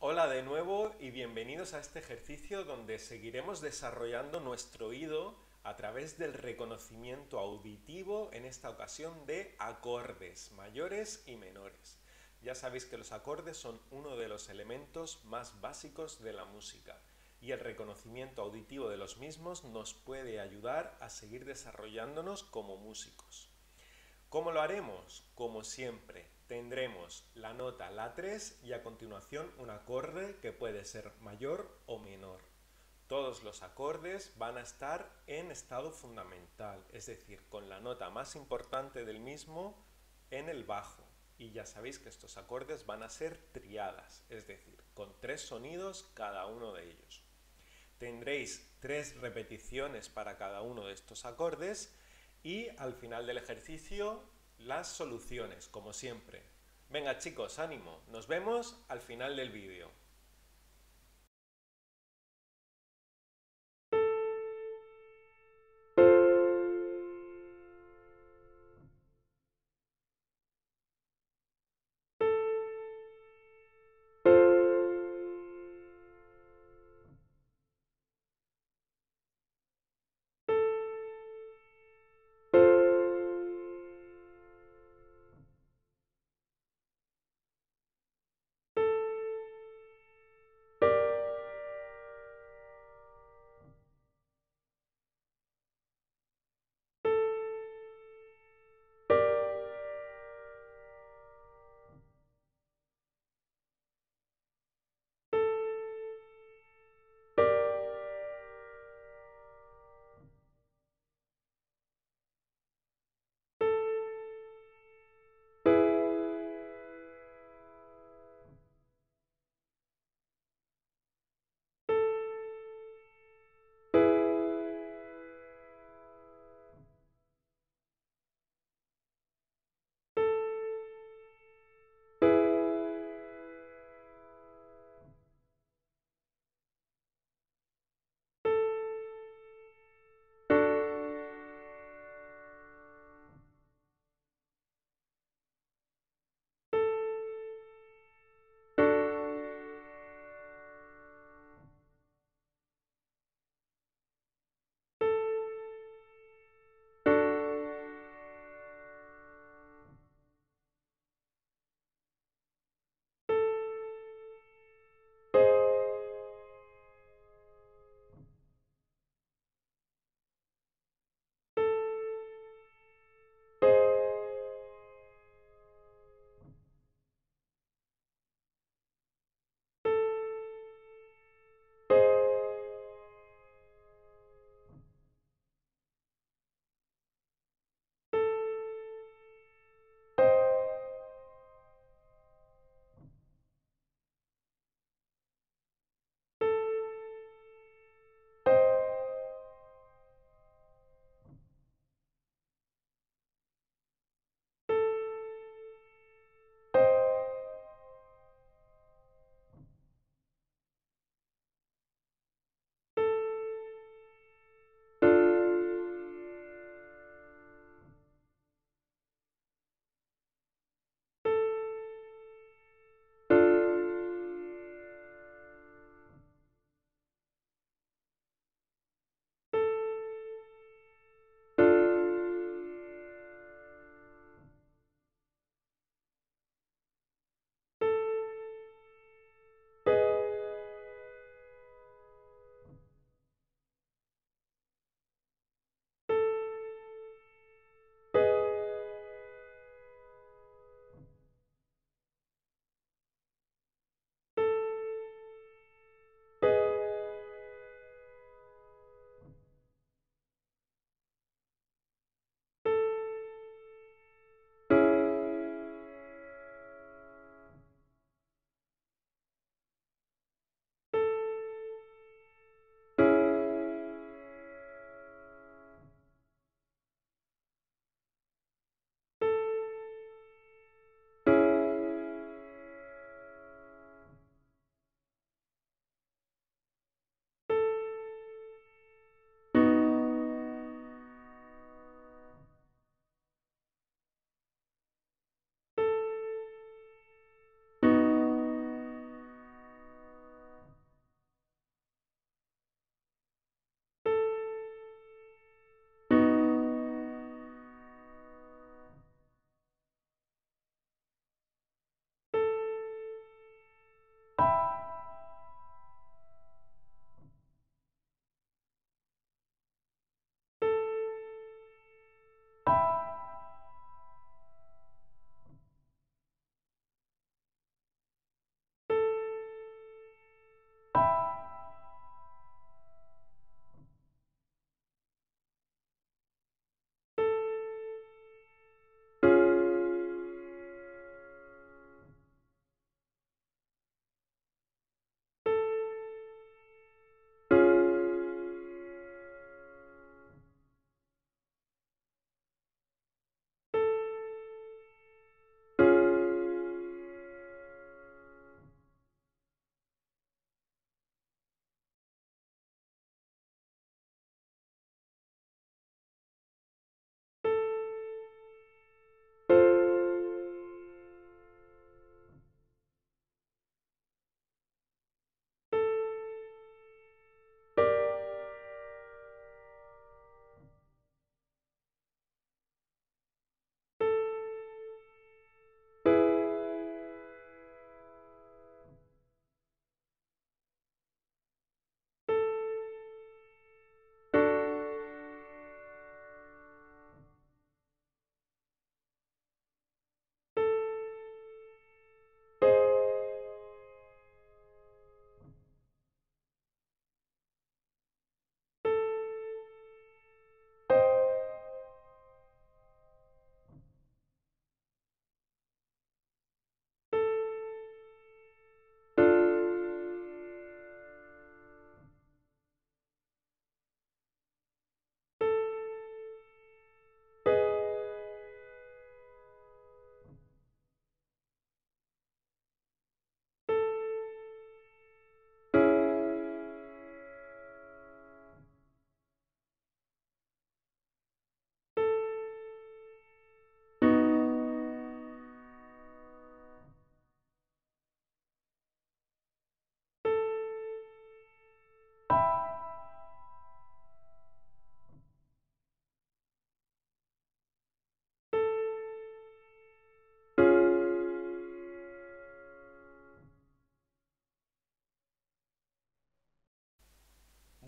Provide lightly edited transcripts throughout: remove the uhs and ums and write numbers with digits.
Hola de nuevo y bienvenidos a este ejercicio donde seguiremos desarrollando nuestro oído a través del reconocimiento auditivo, en esta ocasión de acordes mayores y menores. Ya sabéis que los acordes son uno de los elementos más básicos de la música y el reconocimiento auditivo de los mismos nos puede ayudar a seguir desarrollándonos como músicos. ¿Cómo lo haremos? Como siempre, tendremos la nota la 3 y a continuación un acorde que puede ser mayor o menor. Todos los acordes van a estar en estado fundamental, es decir, con la nota más importante del mismo en el bajo. Y ya sabéis que estos acordes van a ser triadas, es decir, con 3 sonidos cada uno de ellos. Tendréis 3 repeticiones para cada uno de estos acordes y al final del ejercicio las soluciones, como siempre. Venga chicos, ánimo, nos vemos al final del vídeo.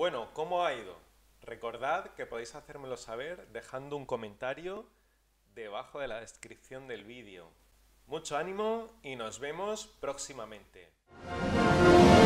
Bueno, ¿cómo ha ido? Recordad que podéis hacérmelo saber dejando un comentario debajo de la descripción del vídeo. Mucho ánimo y nos vemos próximamente.